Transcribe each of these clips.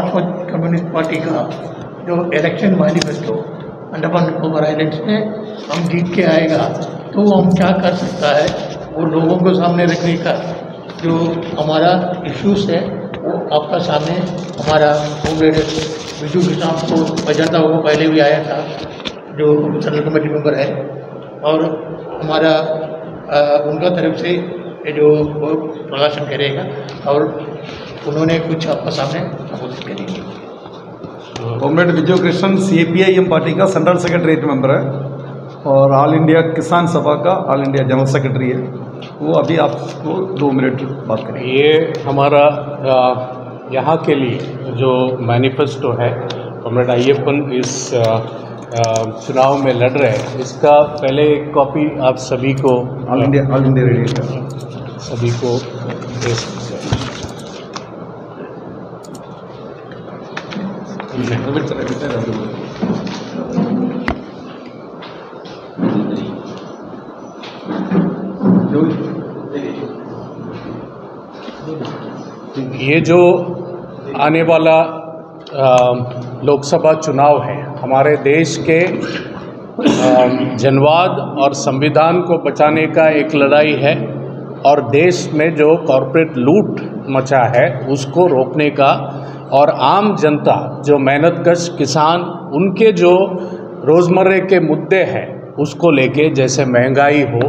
मार्क्सवादी communist party का जो election manifesto Andaman Nicobar islands में हम जीत के आएगा तो हम क्या कर सकता है वो लोगों को सामने रखने का जो हमारा इश्यूज है वो आपका सामने हमारा कॉमरेड बिजू किसान को बजाता हुआ पहले भी आया था जो जनरल कमेटी मेंबर है और हमारा उनका तरफ से जो वो प्रकाशन करेगा और उन्होंने कुछ आपका सामने प्रस्तुत करेंगे। Comrade Vijay Krishnan CPIM party का सेंट्रल सेक्रेटरीट मेंबर है और ऑल इंडिया किसान सभा का ऑल इंडिया जनरल सेक्रेटरी है। वो अभी आपको 2 मिनट बात करेंगे। ये हमारा यहाँ के लिए जो मैनिफेस्टो है कॉमरेड अय्यप्पन इस चुनाव में लड़ रहे हैं, इसका पहले एक कॉपी आप सभी को ऑल इंडिया रेडियो सभी को दे सकते हैं। ये जो आने वाला लोकसभा चुनाव है हमारे देश के जनवाद और संविधान को बचाने का एक लड़ाई है और देश में जो कॉरपोरेट लूट मचा है उसको रोकने का और आम जनता जो मेहनतकश किसान उनके जो रोज़मर्रे के मुद्दे हैं उसको लेके जैसे महंगाई हो,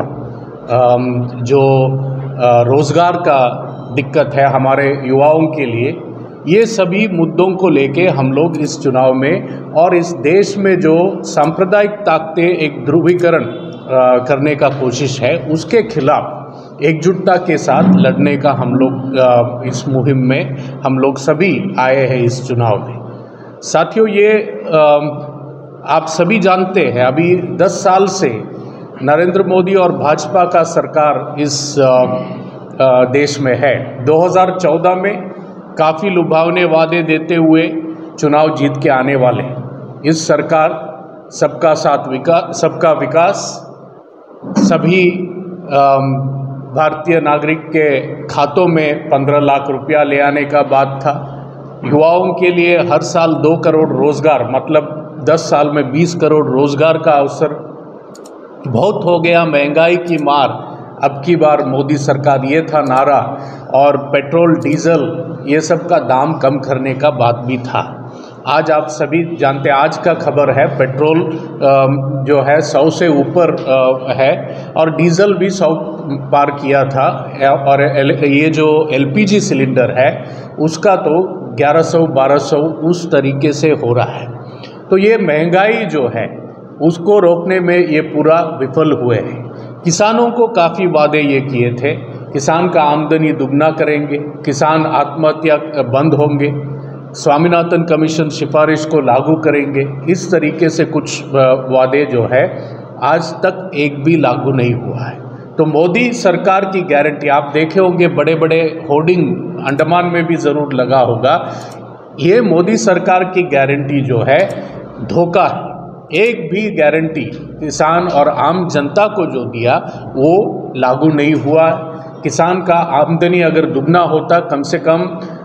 जो रोज़गार का दिक्कत है हमारे युवाओं के लिए, ये सभी मुद्दों को लेके हम लोग इस चुनाव में और इस देश में जो सांप्रदायिक ताकतें एक ध्रुवीकरण करने का कोशिश है उसके खिलाफ एकजुटता के साथ लड़ने का हम लोग इस मुहिम में हम लोग सभी आए हैं इस चुनाव में। साथियों, ये आप सभी जानते हैं अभी 10 साल से नरेंद्र मोदी और भाजपा का सरकार इस देश में है। 2014 में काफ़ी लुभावने वादे देते हुए चुनाव जीत के आने वाले इस सरकार सबका साथ विकास, सबका विकास, सभी भारतीय नागरिक के खातों में 15 लाख रुपया ले आने का बात था। युवाओं के लिए हर साल 2 करोड़ रोज़गार, मतलब 10 साल में 20 करोड़ रोज़गार का अवसर। बहुत हो गया महंगाई की मार, अब की बार मोदी सरकार, ये था नारा। और पेट्रोल डीजल ये सब का दाम कम करने का बात भी था। आज आप सभी जानते हैं, आज का खबर है पेट्रोल जो है 100 से ऊपर है और डीजल भी 100 पार किया था और ये जो LPG सिलेंडर है उसका तो 1100-1200 उस तरीके से हो रहा है। तो ये महंगाई जो है उसको रोकने में ये पूरा विफल हुए हैं। किसानों को काफ़ी वादे ये किए थे, किसान का आमदनी दुगना करेंगे, किसान आत्महत्या बंद होंगे, स्वामीनाथन कमीशन सिफारिश को लागू करेंगे, इस तरीके से कुछ वादे जो है आज तक एक भी लागू नहीं हुआ है। तो मोदी सरकार की गारंटी आप देखे होंगे, बड़े बड़े होर्डिंग अंडमान में भी ज़रूर लगा होगा। ये मोदी सरकार की गारंटी जो है धोखा है। एक भी गारंटी किसान और आम जनता को जो दिया वो लागू नहीं हुआ। किसान का आमदनी अगर दुगना होता, कम से कम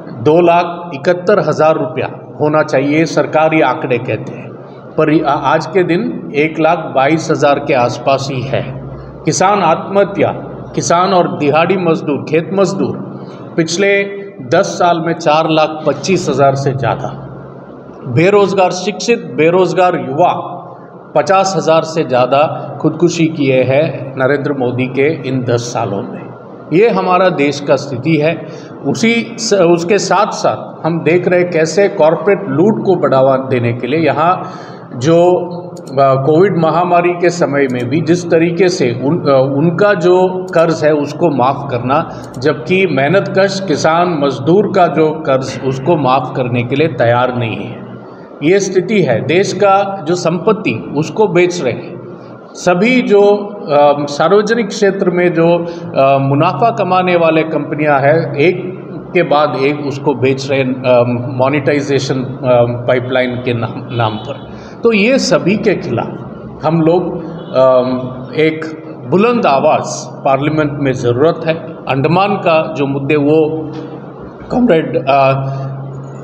2,71,000 रुपया होना चाहिए, सरकारी आंकड़े कहते हैं, पर आज के दिन 1,22,000 के आसपास ही है। किसान आत्महत्या, किसान और दिहाड़ी मजदूर, खेत मजदूर पिछले 10 साल में 4,25,000 से ज़्यादा। बेरोज़गार शिक्षित बेरोज़गार युवा 50,000 से ज़्यादा खुदकुशी किए हैं नरेंद्र मोदी के इन 10 सालों में। ये हमारा देश का स्थिति है। उसके साथ साथ हम देख रहे कैसे कॉरपोरेट लूट को बढ़ावा देने के लिए यहाँ जो कोविड महामारी के समय में भी जिस तरीके से उनका जो कर्ज है उसको माफ़ करना, जबकि मेहनतकश किसान मजदूर का जो कर्ज उसको माफ़ करने के लिए तैयार नहीं है। ये स्थिति है। देश का जो संपत्ति उसको बेच रहे हैं। सभी जो सार्वजनिक क्षेत्र में जो मुनाफा कमाने वाले कंपनियां हैं, एक के बाद एक उसको बेच रहे मोनेटाइजेशन पाइपलाइन के नाम पर। तो ये सभी के खिलाफ हम लोग एक बुलंद आवाज़ पार्लियामेंट में ज़रूरत है। अंडमान का जो मुद्दे वो कॉमरेड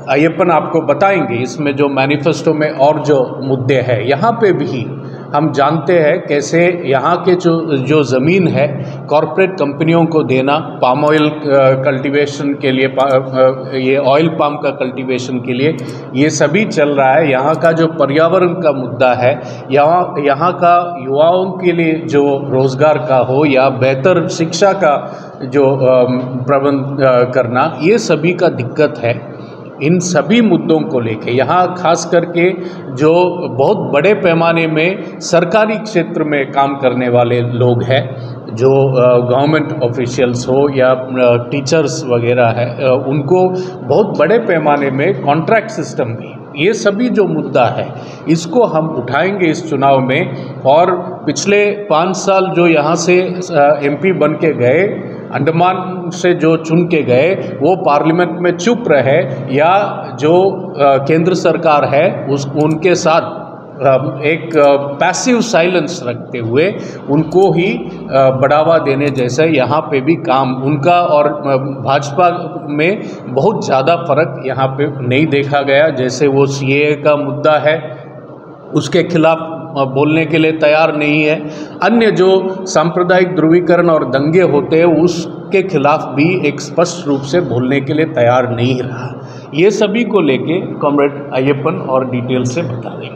अय्यप्पन आपको बताएंगे इसमें जो मैनिफेस्टो में और जो मुद्दे हैं। यहाँ पे भी हम जानते हैं कैसे यहाँ के जो ज़मीन है कॉरपोरेट कंपनियों को देना, पाम ऑयल कल्टीवेशन के लिए, ये ऑयल पाम का कल्टीवेशन के लिए, ये सभी चल रहा है। यहाँ का जो पर्यावरण का मुद्दा है, यहाँ का युवाओं के लिए जो रोज़गार का हो या बेहतर शिक्षा का जो प्रबंध करना, ये सभी का दिक्कत है। इन सभी मुद्दों को लेके यहाँ खास करके जो बहुत बड़े पैमाने में सरकारी क्षेत्र में काम करने वाले लोग हैं, जो गवर्नमेंट ऑफिशियल्स हो या टीचर्स वगैरह है, उनको बहुत बड़े पैमाने में कॉन्ट्रैक्ट सिस्टम भी, ये सभी जो मुद्दा है इसको हम उठाएंगे इस चुनाव में। और पिछले 5 साल जो यहाँ से एमपी बन के गए, अंडमान से जो चुन के गए, वो पार्लियामेंट में चुप रहे या जो केंद्र सरकार है उनके साथ एक पैसिव साइलेंस रखते हुए उनको ही बढ़ावा देने जैसे यहाँ पे भी काम उनका और भाजपा में बहुत ज़्यादा फर्क यहाँ पे नहीं देखा गया। जैसे वो सीएए का मुद्दा है, उसके खिलाफ बोलने के लिए तैयार नहीं है। अन्य जो सांप्रदायिक ध्रुवीकरण और दंगे होते हैं उसके खिलाफ भी एक स्पष्ट रूप से बोलने के लिए तैयार नहीं रहा। ये सभी को लेके कॉमरेड अय्यप्पन और डिटेल से बता देंगे।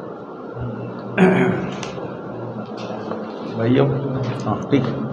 भैया हाँ ठीक है।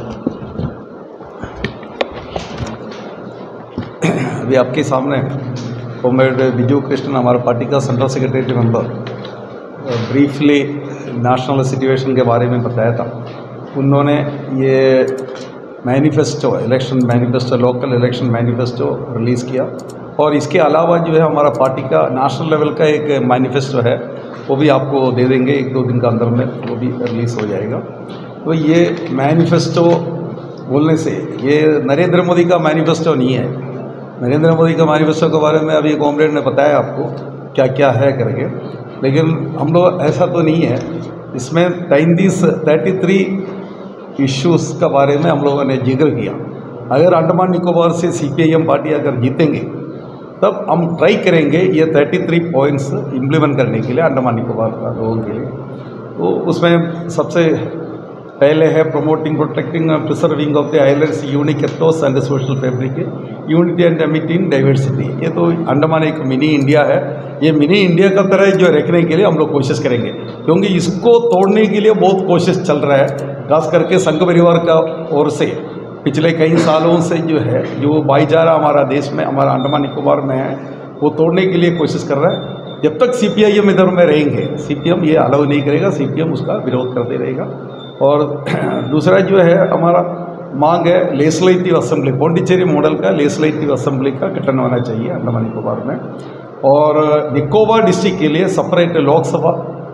अभी आपके सामने कॉमरेड बिजू कृष्णन, हमारा पार्टी का central secretary member, briefly national situation के बारे में बताया था। उन्होंने ये manifesto, election manifesto, local election manifesto release किया और इसके अलावा जो है हमारा पार्टी का नेशनल लेवल का एक मैनिफेस्टो है, वो भी आपको दे देंगे 1-2 दिन के अंदर में, वो भी रिलीज़ हो जाएगा। तो ये मैनिफेस्टो बोलने से ये नरेंद्र मोदी का मैनिफेस्टो नहीं है। नरेंद्र मोदी का मैनिफेस्टो के बारे में अभी कॉमरेड ने बताया आपको क्या क्या है करके, लेकिन हम लोग ऐसा तो नहीं है। इसमें 33 इश्यूज़ के बारे में हम लोगों ने जिक्र किया। अगर अंडमान निकोबार से CPIM पार्टी अगर जीतेंगे तब हम ट्राई करेंगे ये 33 पॉइंट्स इम्प्लीमेंट करने के लिए अंडमान निकोबार का लोगों के लिए। तो उसमें सबसे पहले है promoting, protecting and preserving of the islands unique ethos and social fabric, unity and amity in diversity. ये तो अंडमान एक मिनी इंडिया है। ये मिनी इंडिया का तरह जो रखने के लिए हम लोग कोशिश करेंगे, क्योंकि इसको तोड़ने के लिए बहुत कोशिश चल रहा है, खास करके संघ परिवार का ओर से पिछले कई सालों से जो है जो भाईचारा हमारा देश में, हमारा अंडमान निकोबार में है, वो तोड़ने के लिए कोशिश कर रहा है। जब तक CPIM इधर में रहेंगे, CPM ये अलाउ नहीं करेगा, CPM उसका विरोध करते रहेगा। और दूसरा जो है हमारा मांग है लेजिस्लेटिव असेंबली, पौंडीचेरी मॉडल का लेजिस्लेटिव असेंबली का गठन होना चाहिए अंडमान निकोबार में। और निकोबार डिस्ट्रिक्ट के लिए separate Lok Sabha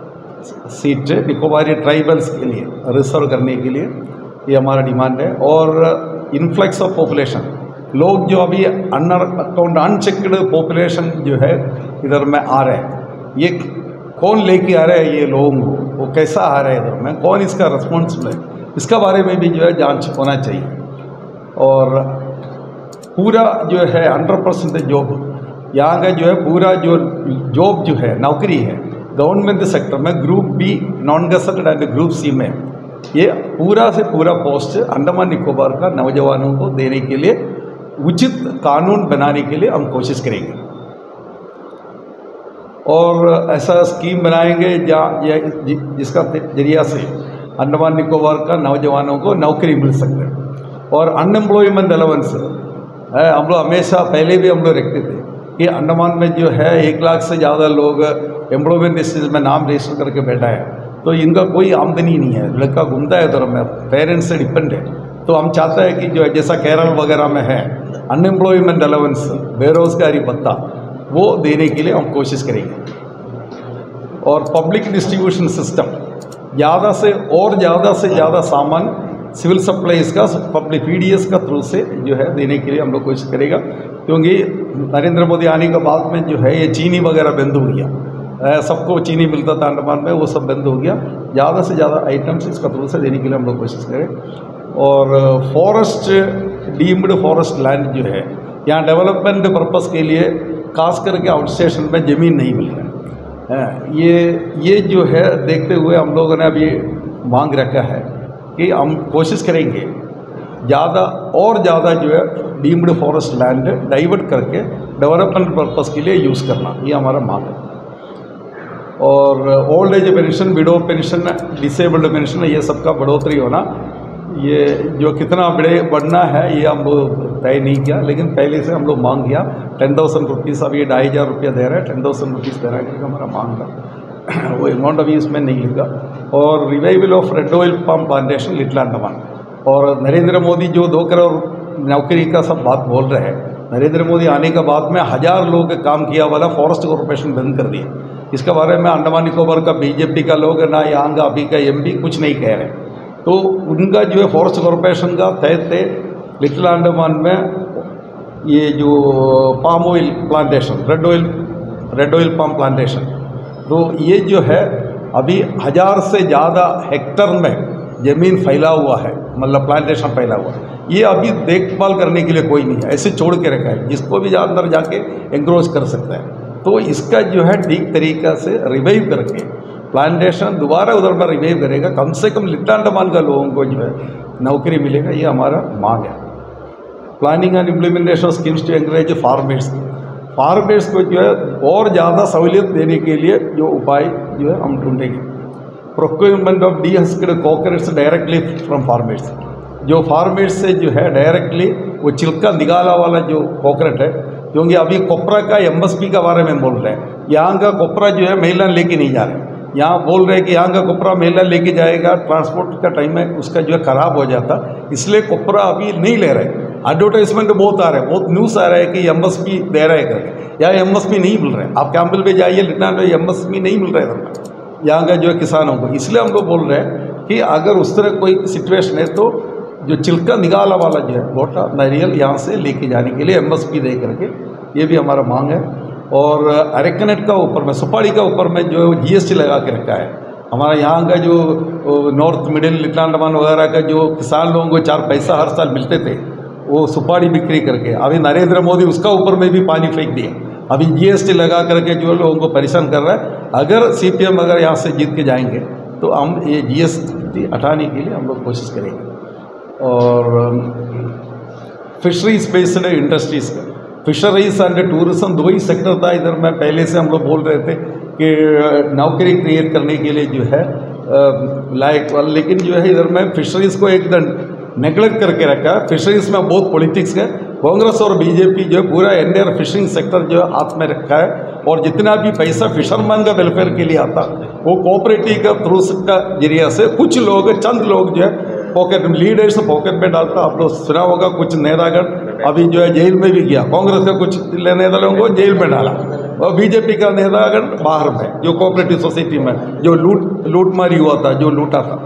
seat Nicobari tribals के लिए रिजर्व करने के लिए ये हमारा डिमांड है। और इन्फ्लक्स ऑफ पॉपुलेशन, लोग जो अभी अनचेक्ड पॉपुलेशन जो है इधर में आ रहे हैं, ये कौन लेके आ रहा है ये लोगों को, वो कैसा आ रहा है इधर में, कौन इसका रिस्पॉन्सिबल है, इसका बारे में भी जो है जांच होना चाहिए। और पूरा जो है 100% जॉब, यहाँ का जो है पूरा जो जॉब जो है नौकरी है गवर्नमेंट सेक्टर में group B, non gazetted and group C में, ये पूरा से पूरा पोस्ट अंडमान निकोबार का नौजवानों को देने के लिए उचित कानून बनाने के लिए हम कोशिश करेंगे। और ऐसा स्कीम बनाएंगे जिसका जरिया से अंडमान निकोबार का नौजवानों को नौकरी मिल सके। और अनएम्प्लॉयमेंट अलाउंस हम लोग हमेशा पहले भी हम लोग रखते थे कि अंडमान में जो है 1 लाख से ज़्यादा लोग एम्प्लॉयमेंट लिस्ट में नाम रजिस्टर करके बैठा है, तो इनका कोई आमदनी नहीं है, लड़का घूमता है उधर में, पेरेंट्स से डिपेंड है। तो हम चाहते हैं कि जो है जैसा केरल वगैरह में है अनएम्प्लॉयमेंट अलाउंस, बेरोजगारी भत्ता, वो देने के लिए हम कोशिश करेंगे। और पब्लिक डिस्ट्रीब्यूशन सिस्टम, ज़्यादा से ज़्यादा सामान सिविल सप्लाईज का पब्लिक PDS का थ्रू से जो है देने के लिए हम लोग कोशिश करेगा। क्योंकि नरेंद्र मोदी आने के बाद में जो है ये चीनी वगैरह बंद हो गया, सबको चीनी मिलता था अंडमान में, वो सब बंद हो गया। ज़्यादा से ज़्यादा आइटम्स इसका थ्रू से देने के लिए हम लोग कोशिश करें। और फॉरेस्ट, डीम्ड फॉरेस्ट लैंड जो है यहाँ डेवलपमेंट पर्पस के लिए खास करके आउट स्टेशन में ज़मीन नहीं मिल रहा है। ये जो है देखते हुए हम लोगों ने अभी मांग रखा है कि हम कोशिश करेंगे ज़्यादा और ज़्यादा जो है डीम्ड फॉरेस्ट लैंड डाइवर्ट करके डेवलपमेंट पर्पस के लिए यूज़ करना, ये हमारा मांग है। और old age pension, widow pension, disabled pension, ये सबका बढ़ोतरी होना, ये जो कितना बढ़ना है ये हम लोग तय नहीं किया, लेकिन पहले से हम लोग मांग किया 10,000 रुपीज़। अब ये 2,500 रुपया दे रहा है, 10,000 रुपीज़ दे रहा है, हमारा मांग था। वो अमाउंट अभी इसमें नहीं लिखा। और revival of red oil palm plantation little Andaman, और नरेंद्र मोदी जो 2 करोड़ नौकरी का सब बात बोल रहे हैं, नरेंद्र मोदी आने के बाद में 1000 लोगों का काम किया वाला फॉरेस्ट कॉर्पोरेशन बंद कर दिया। इसके बारे में अंडमान निकोबार का बीजेपी का लोग ना यहाँ का अभी का एमपी कुछ नहीं कह रहे। तो उनका जो है फॉरेस्ट कॉर्पोरेशन का तय लिटिल अंडमान में ये जो palm oil plantation, red oil palm plantation, तो ये जो है अभी 1000 से ज़्यादा हेक्टर में ज़मीन फैला हुआ है, मतलब प्लांटेशन फैला हुआ है। ये अभी देखभाल करने के लिए कोई नहीं है, ऐसे छोड़ के रखा है, जिसको भी अंदर जाके एंक्रोच कर सकता है। तो इसका जो है ठीक तरीक़ा से रिवाइव करके प्लांटेशन दोबारा उधर पर रिवाइव करेगा, कम से कम लिटिल अंडमान का लोगों को जो है नौकरी मिलेगा, ये हमारा मांग है। Planning and implementation schemes to encourage farmers को जो है और ज़्यादा सहूलियत देने के लिए जो उपाय जो है हम ढूंढेंगे। Procurement of dehusked coconuts directly from farmers, जो फार्मर्स से जो है डायरेक्टली वो छिलका निकाला वाला जो कोकोनट है, क्योंकि अभी कोपरा का एमएसपी के बारे में बोल रहे हैं। यहाँ का कोपरा जो है महिला लेके नहीं जा रहे, यहाँ बोल रहे हैं कि यहाँ का कोपरा महिला लेके जाएगा, ट्रांसपोर्ट का टाइम है उसका जो है ख़राब हो जाता, इसलिए कोपरा अभी नहीं ले रहे। एडवर्टाइजमेंट बहुत आ रहे हैं, बहुत न्यूज़ आ रहा है कि एमएसपी दे रहे हैं करके, यहाँ एमएसपी नहीं मिल रहे। आप कैंपल पे जाइए, लिटना में एमएसपी नहीं मिल रहा है यहाँ का जो है किसानों को। इसलिए हम लोग बोल रहे हैं कि अगर उस तरह कोई सिचुएशन है तो जो छिलका निकाला वाला जो है मोटा नारियल यहाँ से लेके जाने के लिए एमएसपी दे करके, ये भी हमारा मांग है। और अरेकनेट का ऊपर में, सुपारी का ऊपर में जो जीएसटी लगा के रखा है, हमारा यहाँ का जो नॉर्थ मिडिल लिटिल अंडमान वगैरह का जो किसान लोगों को 4 पैसा हर साल मिलते थे, वो सुपारी बिक्री करके अभी नरेंद्र मोदी उसका ऊपर में भी पानी फेंक दिया। अभी जीएसटी लगा करके जो लोगों को परेशान कर रहा है। अगर सीपीएम अगर यहाँ से जीत के जाएंगे तो हम ये जीएसटी हटाने के लिए हम लोग कोशिश करेंगे। और फिशरीज बेस्ड इंडस्ट्रीज़ का, फिशरीज एंड टूरिज्म 2 ही सेक्टर था इधर में। पहले से हम लोग बोल रहे थे कि नौकरी क्रिएट करने के लिए जो है लायक, लेकिन जो है इधर में फिशरीज़ को एकदम नेगलेक्ट करके रखा है। फिशरीज में बहुत पॉलिटिक्स है। कांग्रेस और बीजेपी जो है पूरा इंडियन फिशिंग सेक्टर जो है हाथ में रखा है, और जितना भी पैसा फिशरमैन का वेलफेयर के लिए आता वो कोऑपरेटिव का थ्रू का जरिया से कुछ लोग, चंद लोग जो है पॉकेट में, लीडर्स पॉकेट में डालता। आप लोग सुना होगा कुछ नेतागण अभी जो है जेल में भी गया, कांग्रेस का कुछ नेता लोगों को जेल में डाला, और बीजेपी का नेतागण बाहर में, जो कोऑपरेटिव सोसाइटी में जो लूटमारी हुआ था, जो लूटा था।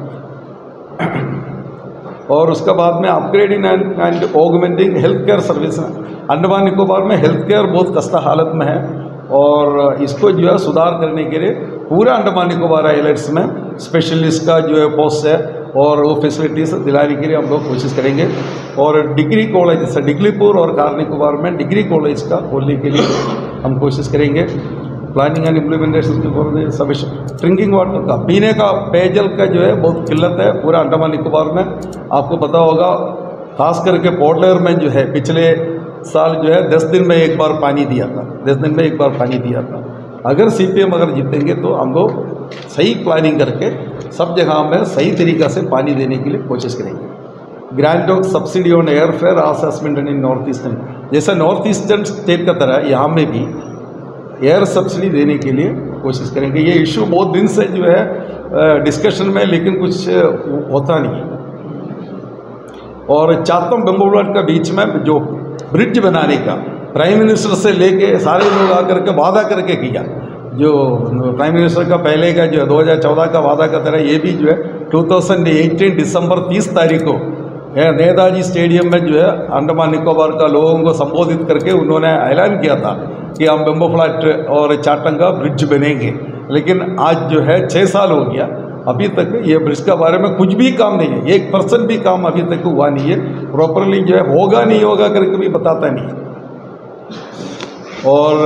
और उसके बाद में upgrading and augmenting health care service. Andaman Nicobar में हेल्थ केयर बहुत खस्ता हालत में है, और इसको जो है सुधार करने के लिए पूरा अंडमान निकोबार आइलैंड्स में स्पेशलिस्ट का जो है पोस्ट है, और वो फैसिलिटीज़ दिलाने के लिए हम लोग कोशिश करेंगे। और डिग्री कॉलेज से डिग्लीपुर और कार निकोबार में डिग्री कॉलेज का खोलने के लिए हम कोशिश करेंगे। प्लानिंग एंड इम्प्लीमेंटेशन के सफिशिएंट ड्रिंकिंग वाटर का, पीने का पेयजल का जो है बहुत किल्लत है पूरा अंडमान निकोबार में। आपको पता होगा खास करके पोर्ट ब्लेयर में जो है पिछले साल जो है 10 दिन में एक बार पानी दिया था, 10 दिन में एक बार पानी दिया था। अगर सीपीएम अगर जीतेंगे तो हम लोग सही प्लानिंग करके सब जगह में सही तरीक़ा से पानी देने के लिए कोशिश करेंगे। Grant of subsidy on air fare assessment in north eastern, जैसा नॉर्थ ईस्टर्न स्टेट का तरह यहाँ में भी एयर सब्सिडी देने के लिए कोशिश करेंगे। ये इशू बहुत दिन से जो है डिस्कशन में, लेकिन कुछ होता नहीं है। और चातम बेम्बुलाट का बीच में जो ब्रिज बनाने का प्राइम मिनिस्टर से लेके सारे लोग आकर के वादा करके किया, जो प्राइम मिनिस्टर का पहले का जो 2014 का वादा का तरह ये भी जो है 2018 दिसंबर 30 तारीख को नेताजी स्टेडियम में जो है अंडमान निकोबार का लोगों को संबोधित करके उन्होंने ऐलान किया था कि हम बेम्बुलाट और चाटम का ब्रिज बनेंगे। लेकिन आज जो है 6 साल हो गया, अभी तक ये ब्रिज के बारे में कुछ भी काम नहीं है, 1% भी काम अभी तक हुआ नहीं है। प्रॉपरली जो है होगा नहीं होगा करके भी बताता नहीं है। और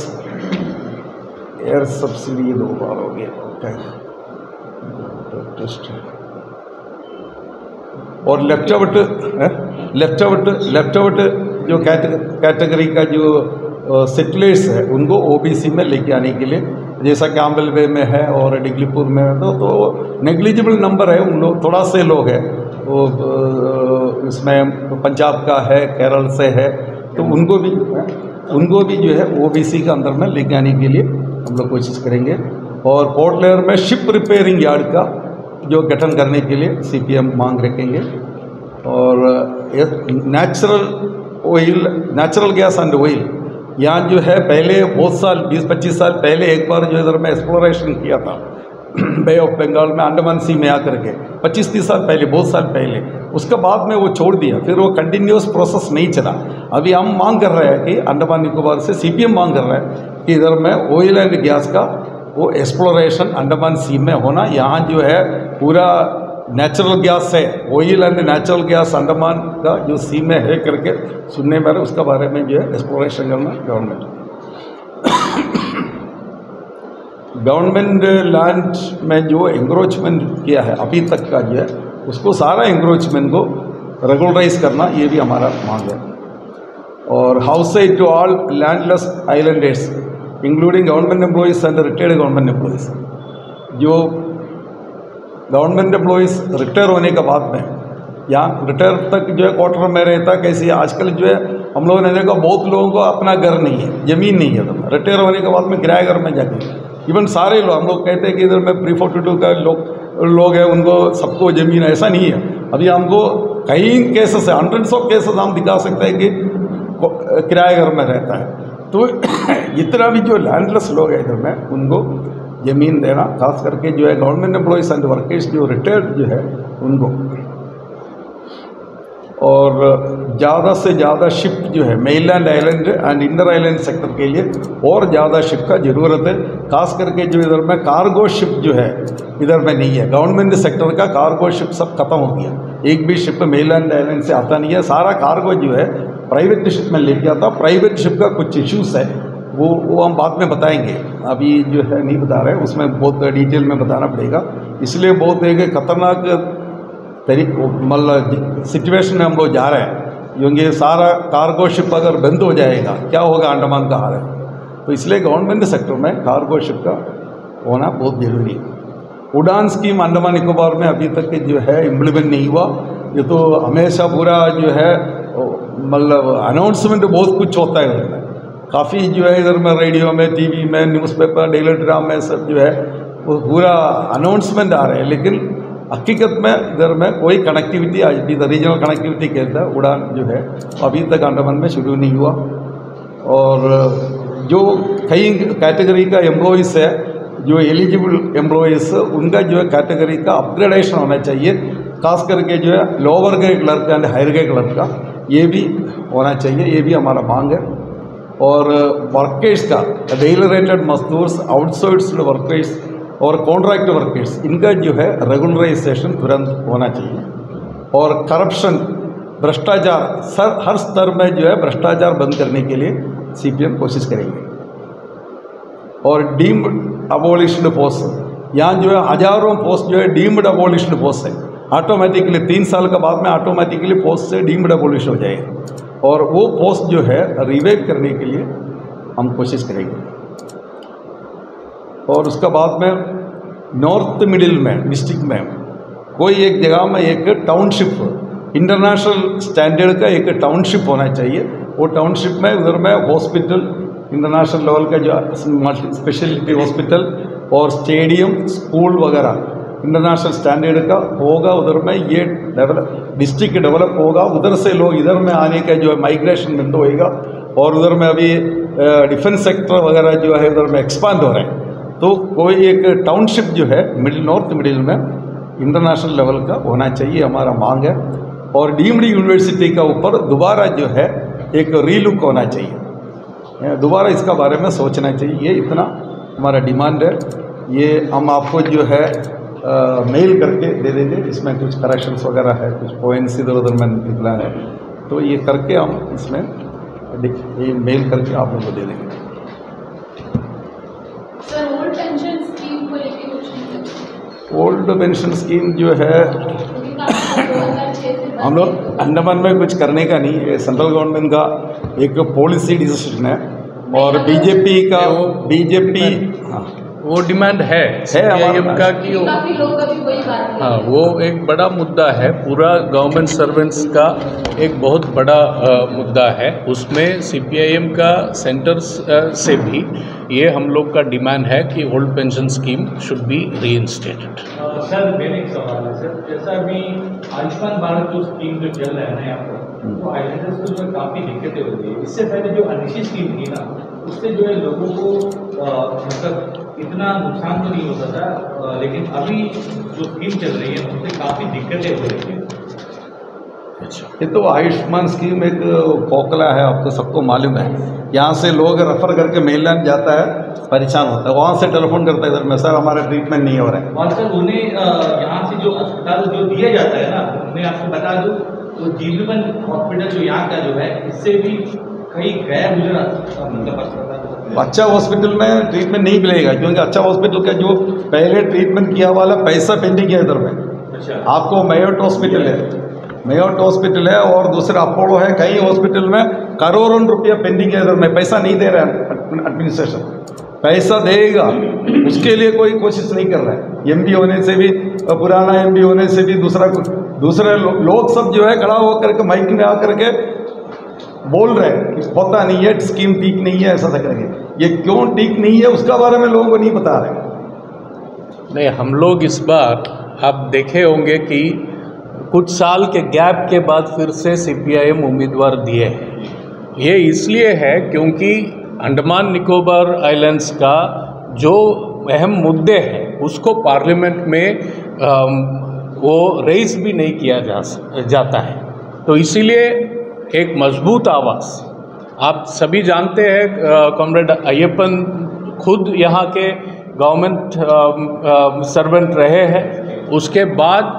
एयर सब्सिडी 2 बार हो गया टेस्ट। और लेफ्ट आउट जो कैटेगरी का जो सेटलर्स है उनको ओबीसी में लेके आने के लिए, जैसा कैम्बल वे में है और डिगलीपुर में है, तो नेग्लिजिबल नंबर है उन लोग, थोड़ा से लोग हैं वो इसमें पंजाब का है, केरल से है, तो उनको भी जो है ओबीसी के अंदर में लेके आने के लिए हम लोग कोशिश करेंगे। और पोर्ट ब्लेयर में शिप रिपेयरिंग यार्ड का जो गठन करने के लिए सीपीएम मांग रखेंगे। और नेचुरल गैस एंड ऑयल, यहाँ जो है पहले बहुत साल 20-25 साल पहले एक बार जो इधर में एक्सप्लोरेशन किया था बे ऑफ बंगाल में, अंडमान सी में आकर के 25-30 साल पहले, बहुत साल पहले, उसके बाद में वो छोड़ दिया, फिर वो कंटिन्यूस प्रोसेस नहीं चला। अभी हम मांग कर रहे हैं कि अंडमान निकोबार से सीपीएम मांग कर रहा है कि इधर में ऑयल एंड गैस का वो एक्सप्लोरेशन अंडमान सी में होना। यहाँ जो है पूरा नेचुरल गैस है, oil and natural gas Andaman का जो सी में है करके सुनने में, उसका बारे में जो है एक्सप्लोरेशन करना गवर्नमेंट लैंड में जो एंक्रोचमेंट किया है अभी तक का जो है, उसको सारा एंक्रोचमेंट को रेगुलराइज करना, ये भी हमारा मांग है। और house site to all landless islanders including government employees and retired government employees, जो गवर्नमेंट एम्प्लॉइज रिटायर होने के बाद में यहाँ रिटायर तक जो है क्वार्टर में रहता, कैसे आजकल जो है हम लोगों ने देखा बहुत लोगों को अपना घर नहीं है, ज़मीन नहीं है, तो रिटायर होने के बाद में किराया घर में जाके, इवन सारे लोग हम लोग कहते हैं कि इधर में प्री-42 का लोग हैं, उनको सबको ज़मीन, ऐसा नहीं है। अभी हमको कई केसेस है, हंड्रेड्स ऑफ केसेस हम दिखा सकते हैं कि किराया घर में रहता है। तो इतना भी जो लैंडलेस लोग हैं इधर में, उनको ज़मीन देना, खास करके जो है गवर्नमेंट एम्प्लॉइज एंड वर्कर्स जो रिटायर्ड जो है उनको। और ज़्यादा से ज़्यादा शिप जो है mainland island and inter island sector के लिए और ज़्यादा शिप का ज़रूरत है, खास करके जो इधर में कार्गो शिप जो है इधर में नहीं है। गवर्नमेंट सेक्टर का कार्गो शिप सब खत्म हो गया, एक भी शिप मेनलैंड आइलैंड से आता नहीं है, सारा कार्गो जो है प्राइवेट शिप में लेके आता। प्राइवेट शिप का कुछ इश्यूज़ है, वो हम बाद में बताएंगे, अभी जो है नहीं बता रहे, उसमें बहुत डिटेल में बताना पड़ेगा। इसलिए बहुत एक खतरनाक मतलब सिचुएशन में हम लोग जा रहे हैं, क्योंकि सारा कार्गो शिप अगर बंद हो जाएगा क्या होगा अंडमान का हाल है। तो इसलिए गवर्नमेंट सेक्टर में कार्गो शिप का होना बहुत ज़रूरी है। उड़ान स्कीम अंडमान निकोबार में अभी तक जो है इम्प्लीमेंट नहीं हुआ। ये तो हमेशा पूरा जो है मतलब अनाउंसमेंट बहुत कुछ होता है इधर में, काफ़ी जो है इधर में रेडियो में, टीवी में, न्यूज़पेपर, डेली ड्रामा में सब जो है वो पूरा अनाउंसमेंट आ रहे हैं, लेकिन हकीकत में इधर में कोई कनेक्टिविटी, आज भी रीजनल कनेक्टिविटी कहता है उड़ान जो है अभी तक अंडमान में शुरू नहीं हुआ। और जो कई कैटेगरी का एम्प्लॉइज़ है, जो एलिजिबल एम्प्लॉइज़, उनका जो है कैटेगरी का अपग्रेडेशन होना चाहिए, खास करके जो है lower grade clerk and higher grade clerk का ये भी होना चाहिए, ये भी हमारा मांग है। और वर्कर्स का डेली रेटेड मजदूर्स, आउटसोर्स्ड वर्कर्स और कॉन्ट्रैक्ट वर्कर्स, इनका जो है रेगुलराइजेशन तुरंत होना चाहिए। और करप्शन, भ्रष्टाचार, हर स्तर में जो है भ्रष्टाचार बंद करने के लिए सीपीएम कोशिश करेंगे। और डीम्ड अबॉलिश्ड पोस्ट, यहाँ जो है हजारों पोस्ट जो है डीम्ड अबॉलिश्ड पोस्ट है, ऑटोमेटिकली 3 साल के बाद में ऑटोमेटिकली पोस्ट से डीम्ड अबॉलिश हो जाएगा। और वो पोस्ट जो है रिवाइव करने के लिए हम कोशिश करेंगे। और उसका बाद में नॉर्थ मिडिल में डिस्ट्रिक्ट में कोई एक जगह में एक टाउनशिप, इंटरनेशनल स्टैंडर्ड का एक टाउनशिप होना चाहिए। वो टाउनशिप में उधर में हॉस्पिटल, इंटरनेशनल लेवल का जो मल्टी स्पेशलिटी हॉस्पिटल और स्टेडियम, स्कूल वगैरह इंटरनेशनल स्टैंडर्ड का होगा। उधर में ये डिस्ट्रिक्ट डेवलप होगा, उधर से लोग इधर में आने का जो है माइग्रेशन बंद होएगा। और उधर में अभी डिफेंस सेक्टर वगैरह जो है उधर में एक्सपांड हो रहे हैं, तो कोई एक टाउनशिप जो है नॉर्थ मिडिल में इंटरनेशनल लेवल का होना चाहिए, हमारा मांग है। और डीम्ड यूनिवर्सिटी का ऊपर दोबारा जो है एक रीलुक होना चाहिए, दोबारा इसका बारे में सोचना चाहिए। ये इतना हमारा डिमांड है। ये हम आपको जो है मेल करके दे देंगे, इसमें कुछ करेक्शंस वगैरह है, कुछ पॉइंट्स इधर उधर में निकला है, तो ये करके हम इसमें ये मेल करके आप लोगों को दे देंगे। सर ओल्ड पेंशन स्कीम को लेके कुछ ओल्ड पेंशन स्कीम जो है हम लोग अंडमान में कुछ करने का नहीं है, सेंट्रल गवर्नमेंट का एक पॉलिसी डिसीजन है और बीजेपी का हाँ वो डिमांड है सीपीआईएम का कि काफी लोग अभी वही बात हाँ वो एक बड़ा मुद्दा है, पूरा गवर्नमेंट सर्वेंट्स का एक बहुत बड़ा मुद्दा है। उसमें सीपीआईएम का सेंटर से भी ये हम लोग का डिमांड है कि old pension scheme should be reinstated. Sir मेरे एक सवाल है सर, जैसा अभी आयुष्मान भारत जो स्कीम जो चल रहा है ना यहाँ पर, तो आइलैंडर्स को जो है काफ़ी दिक्कतें होती है। इससे पहले जो अनिश्चित स्कीम थी ना, उससे जो है लोगों को मतलब इतना नुकसान तो नहीं होता था, लेकिन अभी जो स्कीम चल रही है उससे काफ़ी दिक्कतें हो रही हैं। अच्छा, ये तो आयुष्मान स्कीम एक फोकला है, आपको सबको मालूम है। यहाँ से लोग रेफर करके मेलैंड जाता है, परेशान होता है, वहाँ से टेलीफोन करता है इधर में सर हमारा ट्रीटमेंट नहीं हो रहा है। और सर उन्हें यहाँ से जो अस्पताल जो दिया जाता है ना, मैं आपको बता दूँ तो जीवन हॉस्पिटल जो यहाँ का जो है, इससे भी कई गैर गुजरा मतलब अस्पताल। अच्छा हॉस्पिटल में ट्रीटमेंट नहीं मिलेगा, क्योंकि अच्छा हॉस्पिटल का जो पहले ट्रीटमेंट किया वाला पैसा पेंडिंग है इधर में। अच्छा, आपको मेयोट हॉस्पिटल है, मेयोट हॉस्पिटल है और दूसरा अपोलो है, कई हॉस्पिटल में करोड़ों रुपया पेंडिंग है इधर में, पैसा नहीं दे रहा है एडमिनिस्ट्रेशन। पैसा देगा उसके लिए कोई कोशिश नहीं कर रहा है। एमपी होने से भी, पुराना एमपी होने से भी दूसरे लोग सब जो है खड़ा होकर के माइक में आकर के बोल रहे हैं कि पता नहीं है, स्कीम ठीक नहीं है, ऐसा करेंगे। ये क्यों ठीक नहीं है उसका बारे में लोगों को नहीं बता रहे। नहीं, हम लोग इस बार आप देखे होंगे कि कुछ साल के गैप के बाद फिर से सीपीआईएम उम्मीदवार दिए हैं। ये इसलिए है क्योंकि अंडमान निकोबार आइलैंड्स का जो अहम मुद्दे हैं उसको पार्लियामेंट में वो रेज भी नहीं किया जाता है। तो इसीलिए एक मजबूत आवाज़, आप सभी जानते हैं कॉमरेड अय्यप्पन खुद यहाँ के गवर्नमेंट सर्वेंट रहे हैं, उसके बाद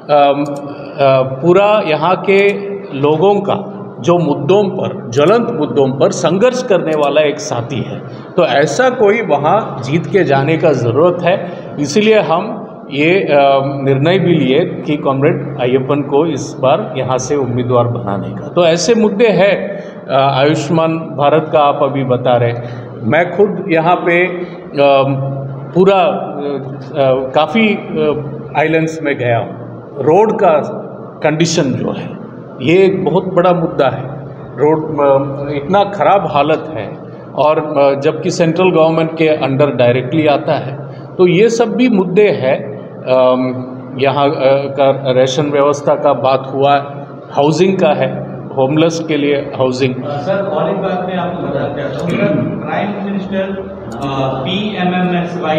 पूरा यहाँ के लोगों का जो मुद्दों पर, ज्वलंत मुद्दों पर संघर्ष करने वाला एक साथी है। तो ऐसा कोई वहाँ जीत के जाने का ज़रूरत है, इसीलिए हम ये निर्णय भी लिए कि कॉमरेड अय्यप्पन को इस बार यहाँ से उम्मीदवार बनाने का। तो ऐसे मुद्दे हैं, आयुष्मान भारत का आप अभी बता रहे, मैं खुद यहाँ पे पूरा काफ़ी आइलैंड्स में गया हूँ। रोड का कंडीशन जो है ये एक बहुत बड़ा मुद्दा है। रोड इतना ख़राब हालत है और जबकि सेंट्रल गवर्नमेंट के अंडर डायरेक्टली आता है, तो ये सब भी मुद्दे हैं। यहाँ का राशन व्यवस्था का बात हुआ, हाउसिंग का है, होमलेस के लिए हाउसिंग। सर और एक बात मैं आपको बताना चाहता हूँ, prime minister PMMSY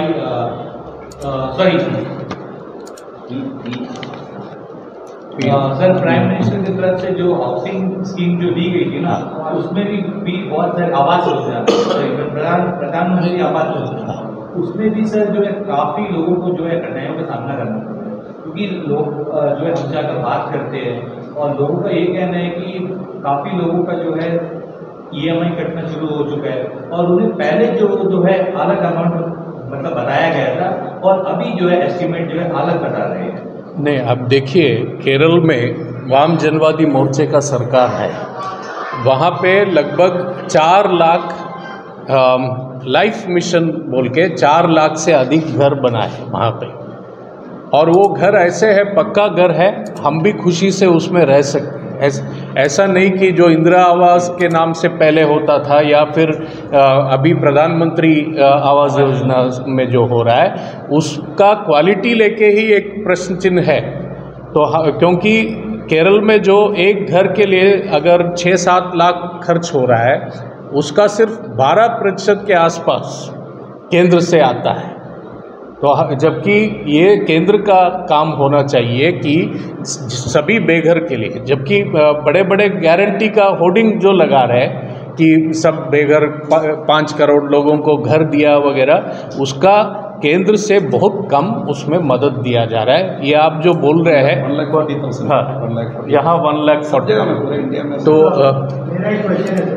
sir prime minister की तरफ से जो हाउसिंग स्कीम जो दी गई थी ना, उसमें भी बहुत सारे आवास योजना, प्रधानमंत्री आवास योजना, उसमें भी सर जो है काफ़ी लोगों को जो है कठिनाइयों का सामना करना पड़ रहा है, क्योंकि लोग जो है हमसे आकर बात करते हैं और लोगों का ये कहना है कि काफ़ी लोगों का जो है EMI कटना शुरू हो चुका है और उन्हें पहले जो है अलग अमाउंट मतलब बताया गया था और अभी जो है एस्टीमेट जो है अलग बता रहे हैं। नहीं, अब देखिए केरल में वाम जनवादी मोर्चे का सरकार है, वहाँ पे लगभग 4 लाख लाइफ मिशन बोल के 4 लाख से अधिक घर बना है वहाँ पे, और वो घर ऐसे है, पक्का घर है, हम भी खुशी से उसमें रह सकते हैं। ऐसा नहीं कि जो इंदिरा आवास के नाम से पहले होता था या फिर अभी प्रधानमंत्री आवास योजना में जो हो रहा है उसका क्वालिटी लेके ही एक प्रश्न चिन्ह है। तो क्योंकि केरल में जो एक घर के लिए अगर 6-7 लाख खर्च हो रहा है, उसका सिर्फ 12% के आसपास केंद्र से आता है। तो जबकि ये केंद्र का काम होना चाहिए कि सभी बेघर के लिए, जबकि बड़े बड़े गारंटी का होर्डिंग जो लगा रहे कि सब बेघर 5 करोड़ लोगों को घर दिया वगैरह, उसका केंद्र से बहुत कम उसमें मदद दिया जा रहा है। ये आप जो बोल रहे हैं 1,40,000 हाँ, यहाँ 1,40,000 इंडिया में तो मेरा एक क्वेश्चन है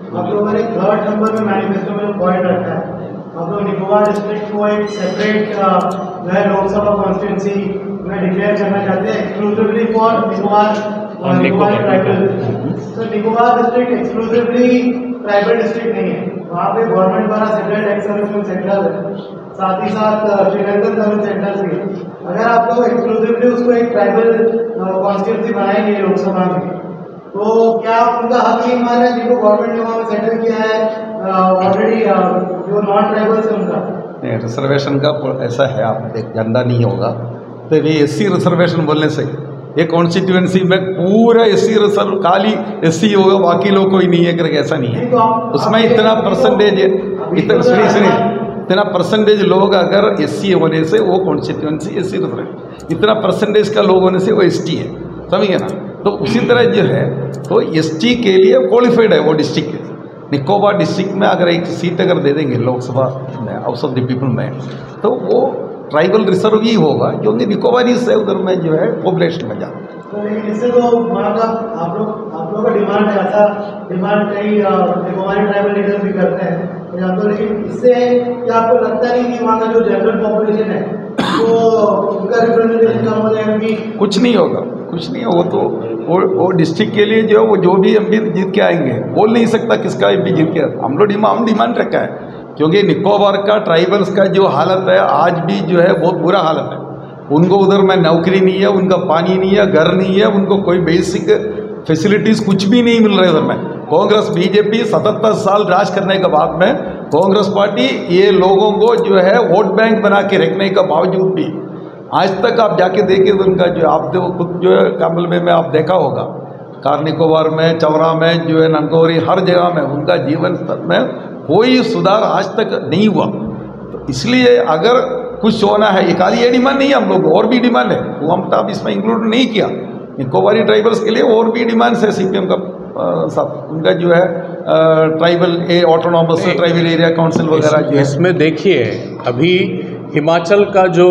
आप लोगों ने 3rd नंबर में मैनिफेस्टो में जो पॉइंट रखा है, आप लोग निकोबार डिस्ट्रिक्ट को एक सेपरेट जो है लोकसभा कॉन्स्टिट्यूंसी में डिक्लेयर करना चाहते हैं एक्सक्लूसिवली फॉर निकोबार ट्राइबल। तो Nicobar district exclusively tribal district नहीं है, वहाँ पे गवर्नमेंट द्वारा सेपरेट एक्स सर्विसमेन सेंटर है, साथ ही साथ श्रीलंकन सर्विस सेंटर्स भी है। अगर आप लोग एक्सक्लूसिवली उसको एक ट्राइबल कॉन्स्टिट्यूंसी बनाएंगे लोकसभा में, तो क्या आप उनका हक नहीं मान रहे जिनको गवर्नमेंट ने वहाँ सेटल किया है ऑलरेडी जो नॉन ट्राइबल्स है उनका? नहीं, रिजर्वेशन का ऐसा है, आप जानना नहीं होगा। तो ये एससी रिजर्वेशन बोलने से ये कॉन्स्टिट्यूएंसी में पूरा एससी रिजर्व खाली एससी होगा, बाकी लोग कोई नहीं है करके ऐसा नहीं है। उसमें इतना परसेंटेज इतना परसेंटेज लोग अगर एससी होने से वो कॉन्स्टिट्यूएंसी एससी रिजर्वेशन, इतना परसेंटेज का लोग होने से वो एसटी है, समझिए ना। तो उसी तरह जो है तो एसटी के लिए क्वालिफाइड है वो डिस्ट्रिक्ट। निकोबार डिस्ट्रिक्ट में अगर एक सीट अगर दे देंगे लोकसभा में हाउस ऑफ द पीपल में, तो वो ट्राइबल रिजर्व ही होगा, क्योंकि निकोबारी से उधर में जो है पॉपुलेशन में जाता है। तो लेकिन इससे तो मतलब आप लोग का डिमांड है, ऐसा डिमांड कई निकोबारी ट्राइबल लीडर्स भी करते हैं, तो लेकिन इससे क्या आपको लगता नहीं कि वहाँ का जो जनरल पॉपुलेशन है वो उनका रिप्रेजेंटेशन कम हो जाएगा? कि कुछ नहीं होगा, कुछ नहीं होगा। तो वो डिस्ट्रिक्ट के लिए जो जो भी एमपी जीत के आएंगे, बोल नहीं सकता किसका एमपी जीत के। हम डिमांड रखा है, क्योंकि निकोबार का ट्राइबल्स का जो हालत है आज भी जो है बहुत बुरा हालत है। उनको उधर में नौकरी नहीं है, उनका पानी नहीं है, घर नहीं है, उनको कोई बेसिक फैसिलिटीज़ कुछ भी नहीं मिल रहा है उधर में। कांग्रेस बीजेपी 77 साल राज करने के बाद में कांग्रेस पार्टी ये लोगों को जो है वोट बैंक बना के रखने का बावजूद भी आज तक आप जाके देखिए तो उनका जो आप खुद जो है कामल में आप देखा होगा, कार निकोबार में, चौरा में, जो है नंगोरी, हर जगह में उनका जीवन स्तर में कोई सुधार आज तक नहीं हुआ। तो इसलिए अगर कुछ होना है, एक आधी ये डिमांड नहीं है, हम लोग और भी डिमांड है, वो हम तो इसमें इंक्लूड नहीं किया। निकोबारी ट्राइबल्स के लिए और भी डिमांड्स है सीपीएम का साथ, उनका जो है tribal autonomous tribal area council वगैरह जो है। इसमें देखिए अभी हिमाचल का जो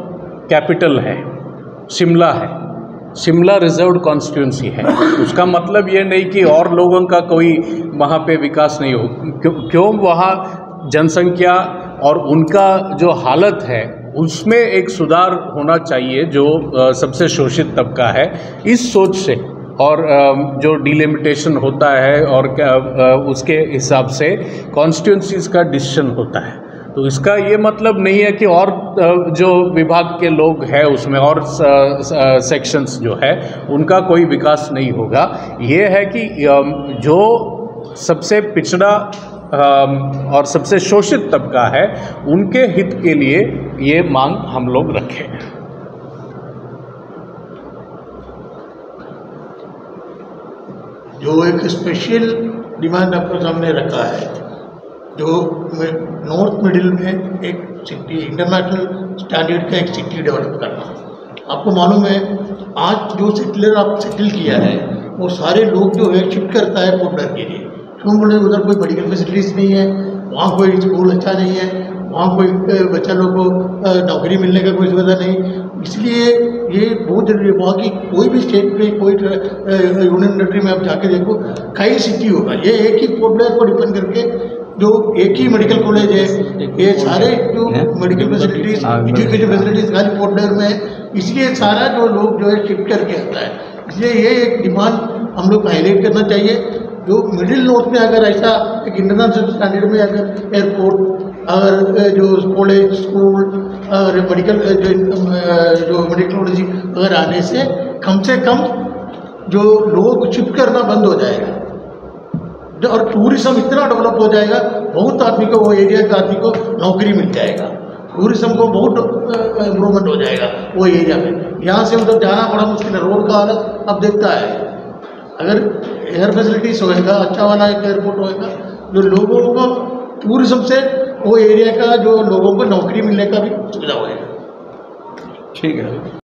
कैपिटल है शिमला है, शिमला रिजर्व्ड कॉन्स्टिट्यूंसी है। उसका मतलब ये नहीं कि और लोगों का कोई वहाँ पे विकास नहीं हो, क्यों वहाँ जनसंख्या और उनका जो हालत है उसमें एक सुधार होना चाहिए, जो सबसे शोषित तबका है। इस सोच से और जो डिलिमिटेशन होता है और उसके हिसाब से कॉन्स्टिट्यूंसीज़ का डिसीजन होता है। तो इसका ये मतलब नहीं है कि और जो विभाग के लोग हैं उसमें और सेक्शंस जो है उनका कोई विकास नहीं होगा। ये है कि जो सबसे पिछड़ा और सबसे शोषित तबका है उनके हित के लिए ये मांग हम लोग रखें। जो एक स्पेशल डिमांड आपके सामने रखा है, जो नॉर्थ मिडिल में एक सिटी इंटरनेशनल स्टैंडर्ड का एक सिटी डेवलप करना। आपको मालूम है आज जो सेटलर आप सेटल किया है वो सारे लोग जो है शिफ्ट करता है पोर्टब्लेयर के लिए, क्यों बोले उधर कोई मेडिकल फैसिलिटीज़ नहीं है, वहाँ कोई स्कूल अच्छा नहीं है, वहाँ कोई बच्चा लोग को नौकरी मिलने का कोई सुविधा नहीं। इसलिए ये बहुत जरूरी है। वहाँ की कोई भी स्टेट में कोई यूनियन टेरिटरी में आप जाके देखो कई सिटी होगा, ये एक ही पोर्टब्लेयर को डिपेंड करके जो एक ही मेडिकल कॉलेज है, ये सारे जो मेडिकल फैसिलिटीज़ एजुकेशन फैसिलिटीज़ खाली पोर्टब्लेयर में है, इसलिए सारा जो लोग जो है शिफ्ट करके आता है। इसलिए ये एक डिमांड हम लोग हाईलाइट करना चाहिए। जो मिडिल नॉर्थ में अगर ऐसा एक इंटरनेशनल स्टैंडर्ड में अगर एयरपोर्ट, अगर जो कॉलेज, स्कूल, मेडिकल जो मेडिकल कॉलेज अगर आने से कम जो लोग शिफ्ट करना बंद हो जाएगा और टूरिज्म इतना डेवलप हो जाएगा, बहुत आदमी को वो एरिया के आदमी को नौकरी मिल जाएगा, टूरिज्म को बहुत इम्प्रूवमेंट हो जाएगा वो एरिया में। यहाँ से उधर जाना बड़ा मुश्किल है, रोड का हालत अब देखता है। अगर एयर फैसिलिटीज होएगा, अच्छा वाला एक एयरपोर्ट होएगा, जो लोगों को टूरिज्म से वो एरिया का जो लोगों को नौकरी मिलने का भी सुविधा होएगा। ठीक है।